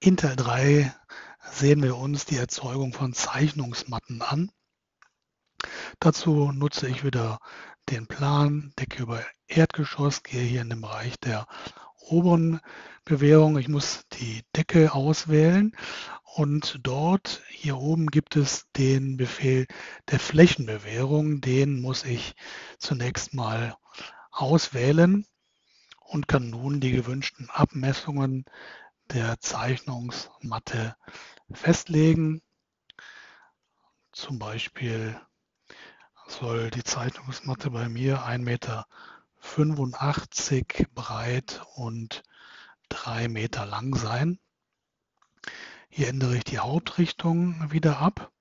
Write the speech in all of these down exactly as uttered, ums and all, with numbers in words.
In Teil drei sehen wir uns die Erzeugung von Zeichnungsmatten an. Dazu nutze ich wieder den Plan, Decke über Erdgeschoss, gehe hier in den Bereich der oberen Bewährung. Ich muss die Decke auswählen und dort hier oben gibt es den Befehl der Flächenbewährung. Den muss ich zunächst mal auswählen und kann nun die gewünschten Abmessungen der Zeichnungsmatte festlegen. Zum Beispiel soll die Zeichnungsmatte bei mir ein Meter fünfundachtzig breit und drei Meter lang sein. Hier ändere ich die Hauptrichtung wieder ab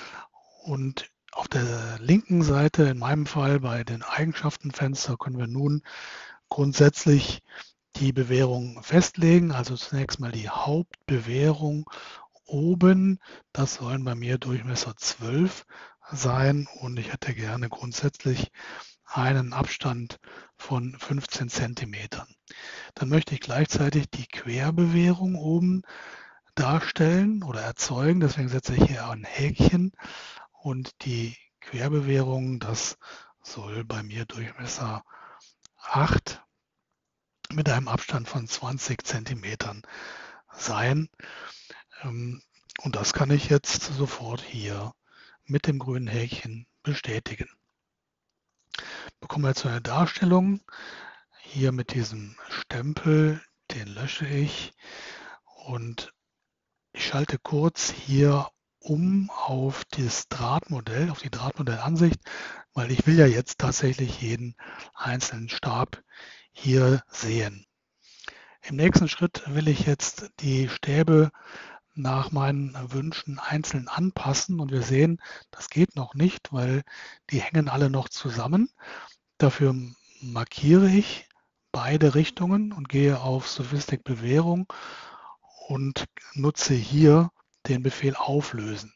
und auf der linken Seite, in meinem Fall bei den Eigenschaftenfenster, können wir nun grundsätzlich die Bewährung festlegen. Also zunächst mal die Hauptbewährung oben. Das sollen bei mir Durchmesser zwölf sein und ich hätte gerne grundsätzlich einen Abstand von fünfzehn Zentimetern. Dann möchte ich gleichzeitig die Querbewährung oben darstellen oder erzeugen. Deswegen setze ich hier ein Häkchen und die Querbewährung, das soll bei mir Durchmesser acht mit einem Abstand von zwanzig Zentimetern sein. Und das kann ich jetzt sofort hier mit dem grünen Häkchen bestätigen. Bekommen wir jetzt eine Darstellung. Hier mit diesem Stempel, den lösche ich und ich schalte kurz hier um auf das Drahtmodell, auf die Drahtmodellansicht, weil ich will ja jetzt tatsächlich jeden einzelnen Stab hier sehen. Im nächsten Schritt will ich jetzt die Stäbe nach meinen Wünschen einzeln anpassen und wir sehen, das geht noch nicht, weil die hängen alle noch zusammen. Dafür markiere ich beide Richtungen und gehe auf Sophistic Bewährung und nutze hier den Befehl Auflösen.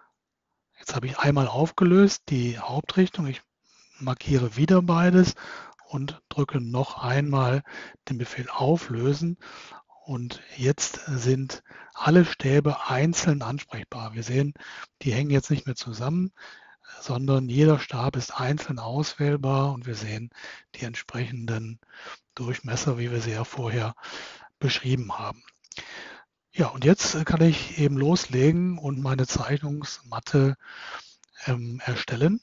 Jetzt habe ich einmal aufgelöst die Hauptrichtung, ich markiere wieder beides und drücke noch einmal den Befehl Auflösen. Und jetzt sind alle Stäbe einzeln ansprechbar. Wir sehen, die hängen jetzt nicht mehr zusammen, sondern jeder Stab ist einzeln auswählbar und wir sehen die entsprechenden Durchmesser, wie wir sie ja vorher beschrieben haben. Ja, und jetzt kann ich eben loslegen und meine Zeichnungsmatte ähm, erstellen.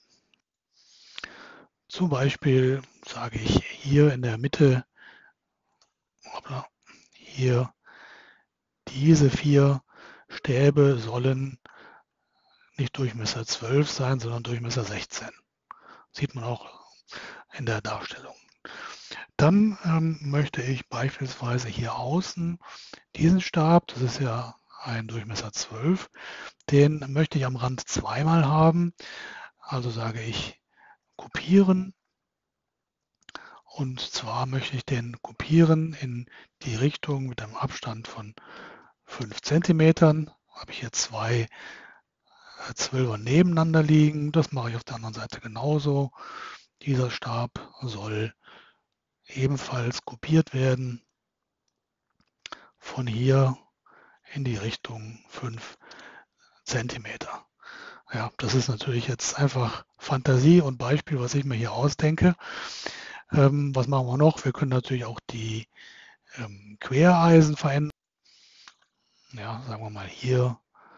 Zum Beispiel sage ich hier in der Mitte, hoppla, hier diese vier Stäbe sollen nicht Durchmesser zwölf sein, sondern Durchmesser sechzehn. Sieht man auch in der Darstellung. Dann ähm, möchte ich beispielsweise hier außen diesen Stab, das ist ja ein Durchmesser zwölf, den möchte ich am Rand zweimal haben. Also sage ich kopieren. Und zwar möchte ich den kopieren in die Richtung mit einem Abstand von fünf Zentimetern. Habe ich hier zwei Zwölfer nebeneinander liegen. Das mache ich auf der anderen Seite genauso. Dieser Stab soll ebenfalls kopiert werden von hier in die Richtung fünf Zentimeter. Ja, das ist natürlich jetzt einfach Fantasie und Beispiel, was ich mir hier ausdenke. Ähm, was machen wir noch? Wir können natürlich auch die ähm, Quereisen verändern. Ja, sagen wir mal hier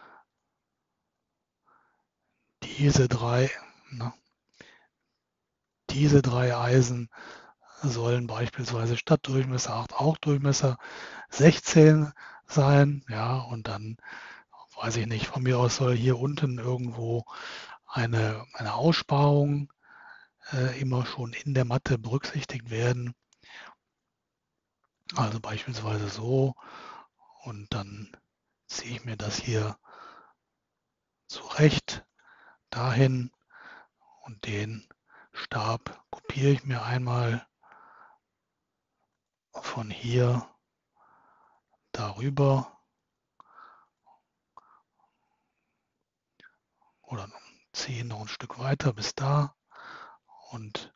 diese drei, ne, diese drei Eisen sollen beispielsweise statt Durchmesser acht auch Durchmesser sechzehn sein. Ja, und dann weiß ich nicht, von mir aus soll hier unten irgendwo eine, eine Aussparung äh, immer schon in der Matte berücksichtigt werden. Also beispielsweise so und dann ziehe ich mir das hier zurecht dahin und den Stab kopiere ich mir einmal von hier darüber oder ziehe noch ein Stück weiter bis da und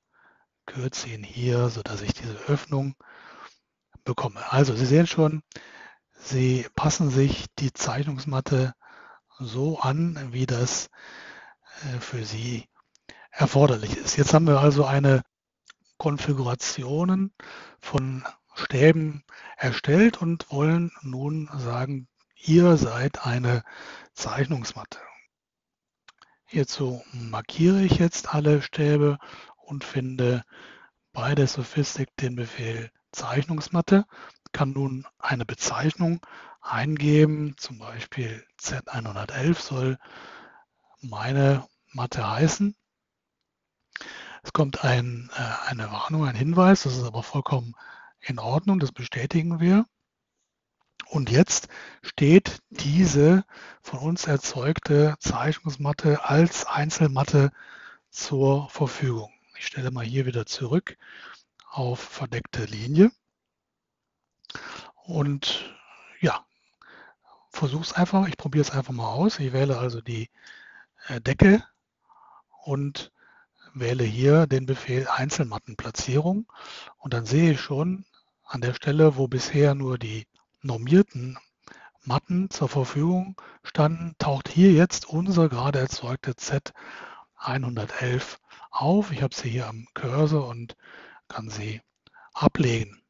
kürze ihn hier, sodass ich diese Öffnung bekomme. Also Sie sehen schon, Sie passen sich die Zeichnungsmatte so an, wie das äh, für Sie erforderlich ist. Jetzt haben wir also eine Konfiguration von Stäben erstellt und wollen nun sagen, ihr seid eine Zeichnungsmatte. Hierzu markiere ich jetzt alle Stäbe und finde bei der Sophistic den Befehl Zeichnungsmatte, kann nun eine Bezeichnung eingeben, zum Beispiel Z hundertelf soll meine Matte heißen. Es kommt ein, äh, eine Warnung, ein Hinweis, das ist aber vollkommen in Ordnung, das bestätigen wir. Und jetzt steht diese von uns erzeugte Zeichnungsmatte als Einzelmatte zur Verfügung. Ich stelle mal hier wieder zurück auf verdeckte Linie und ja, versuche es einfach. Ich probiere es einfach mal aus. Ich wähle also die äh, Decke und wähle hier den Befehl Einzelmattenplatzierung und dann sehe ich schon an der Stelle, wo bisher nur die normierten Matten zur Verfügung standen, taucht hier jetzt unsere gerade erzeugte Z hundertelf auf. Ich habe sie hier am Cursor und kann sie ablegen.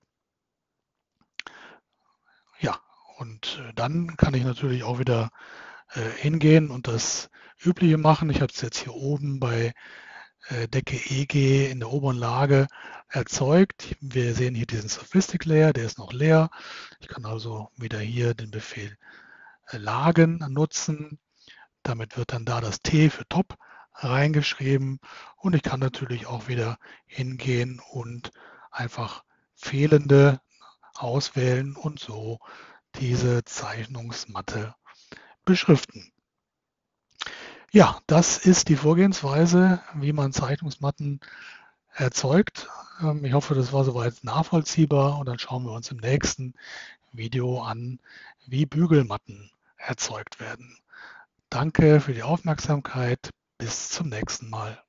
Ja, und dann kann ich natürlich auch wieder äh, hingehen und das Übliche machen. Ich habe es jetzt hier oben bei äh, Decke E G in der oberen Lage erzeugt. Wir sehen hier diesen Sophistic Layer, der ist noch leer. Ich kann also wieder hier den Befehl äh, Lagen nutzen. Damit wird dann da das T für Top reingeschrieben und ich kann natürlich auch wieder hingehen und einfach fehlende auswählen und so diese Zeichnungsmatte beschriften. Ja, das ist die Vorgehensweise, wie man Zeichnungsmatten erzeugt. Ähm, Ich hoffe, das war soweit nachvollziehbar und dann schauen wir uns im nächsten Video an, wie Bügelmatten erzeugt werden. Danke für die Aufmerksamkeit. Bis zum nächsten Mal.